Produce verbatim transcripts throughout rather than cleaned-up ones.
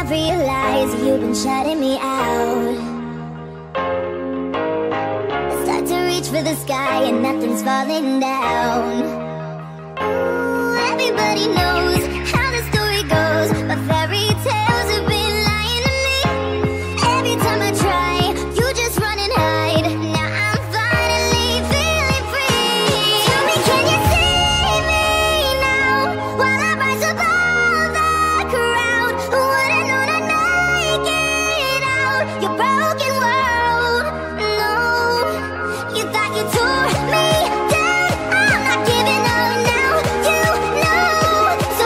realize you've been shutting me out. I start to reach for the sky and nothing's falling down. Ooh, everybody knows how the story goes, but fairy tales have been lying to me. Every time I try, you just run and hide. Now I'm finally feeling free. Tell me, can you see me now while I rise above the crowd? Who would've known I'd make it out your broken world? No, you thought you tore me down. I'm not giving up now, you know.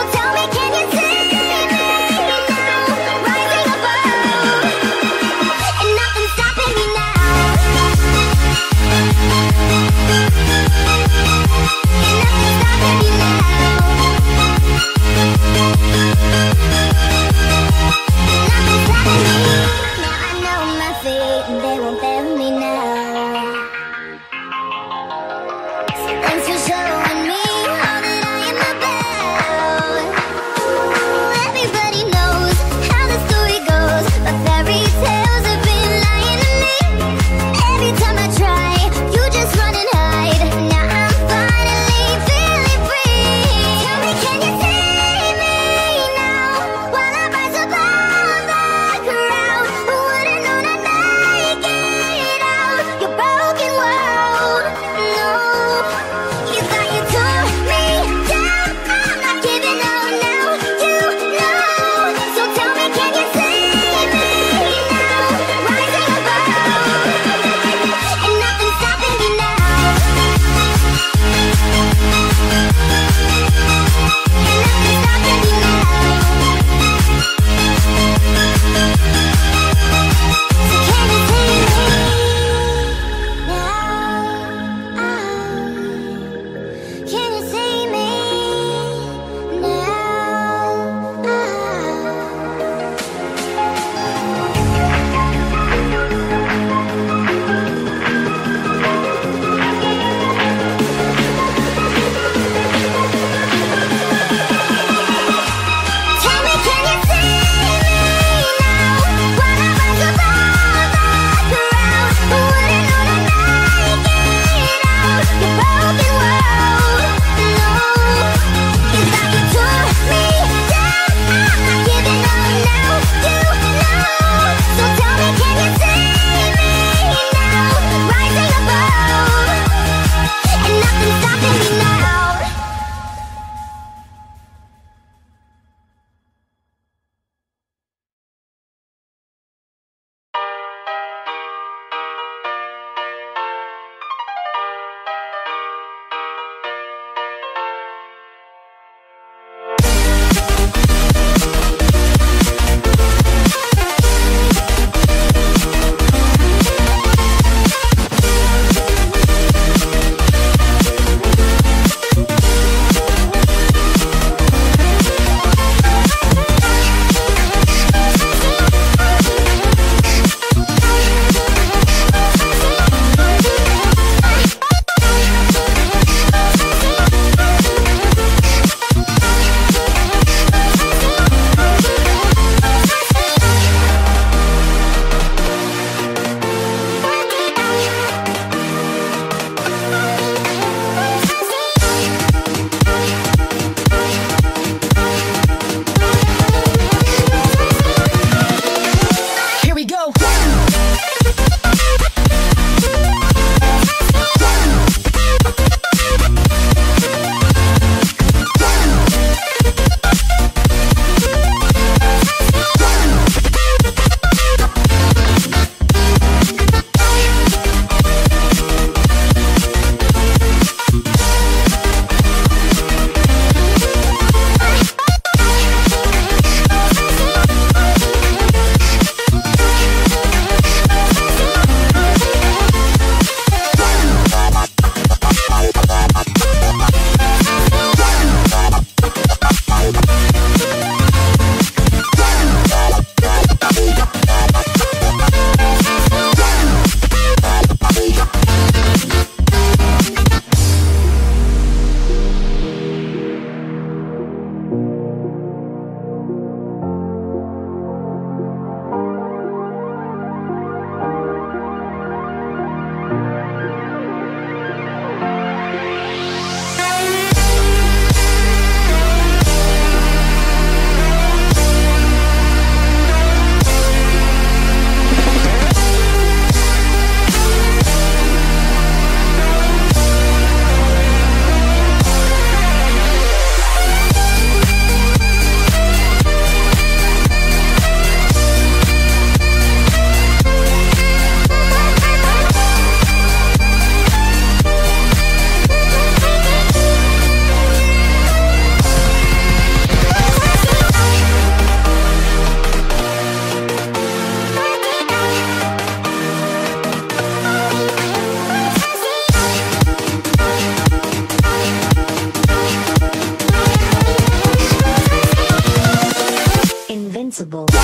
possible.